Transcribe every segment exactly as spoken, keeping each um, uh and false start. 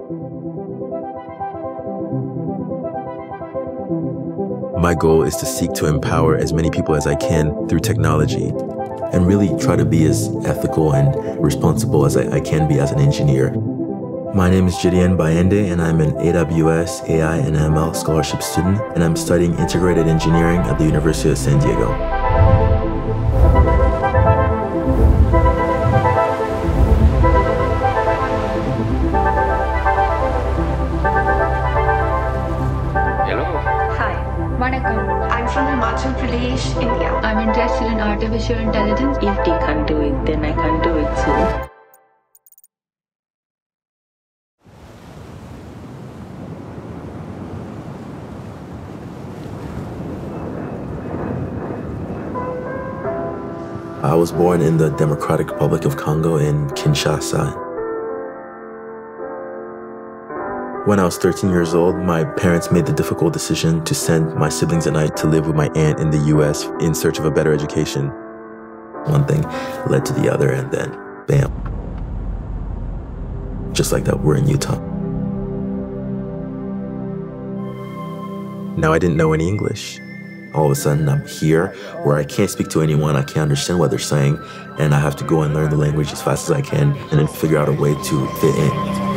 My goal is to seek to empower as many people as I can through technology and really try to be as ethical and responsible as I, I can be as an engineer. My name is Gedeon Baende, and I'm an A W S A I and M L Scholarship student, and I'm studying integrated engineering at the University of San Diego. I'm from Himachal Pradesh, India. I'm interested in artificial intelligence. If they can't do it, then I can't do it too. I was born in the Democratic Republic of Congo in Kinshasa. When I was thirteen years old, my parents made the difficult decision to send my siblings and I to live with my aunt in the U S in search of a better education. One thing led to the other, and then, bam. Just like that, we're in Utah. Now, I didn't know any English. All of a sudden, I'm here where I can't speak to anyone, I can't understand what they're saying, and I have to go and learn the language as fast as I can and then figure out a way to fit in.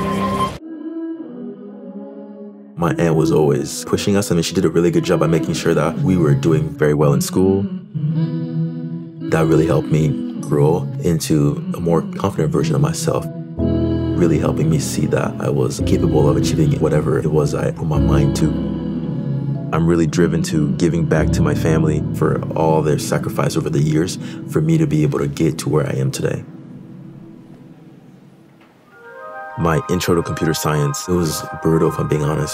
My aunt was always pushing us. I mean, she did a really good job at making sure that we were doing very well in school. That really helped me grow into a more confident version of myself, really helping me see that I was capable of achieving whatever it was I put my mind to. I'm really driven to giving back to my family for all their sacrifice over the years for me to be able to get to where I am today. My intro to computer science, it was brutal, if I'm being honest.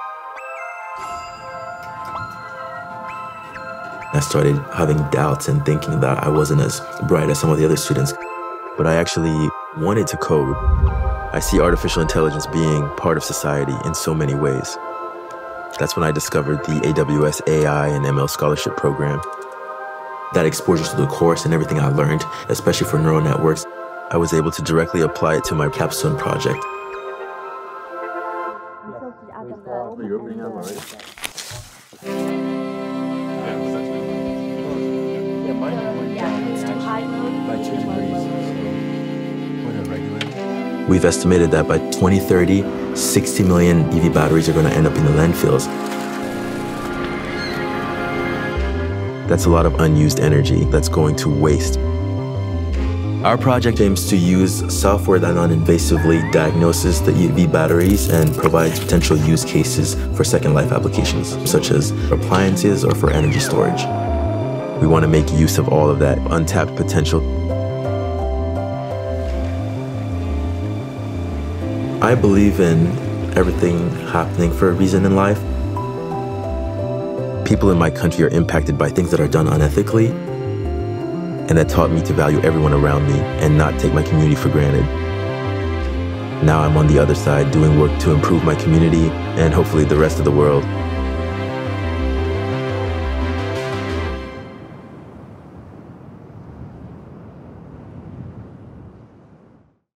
I started having doubts and thinking that I wasn't as bright as some of the other students, but I actually wanted to code. I see artificial intelligence being part of society in so many ways. That's when I discovered the A W S A I and M L Scholarship program. That exposure to the course and everything I learned, especially for neural networks, I was able to directly apply it to my capstone project. We've estimated that by twenty thirty, sixty million E V batteries are going to end up in the landfills. That's a lot of unused energy that's going to waste. Our project aims to use software that non-invasively diagnoses the E V batteries and provides potential use cases for second life applications, such as appliances or for energy storage. We want to make use of all of that untapped potential. I believe in everything happening for a reason in life. People in my country are impacted by things that are done unethically, and that taught me to value everyone around me and not take my community for granted. Now I'm on the other side doing work to improve my community and hopefully the rest of the world.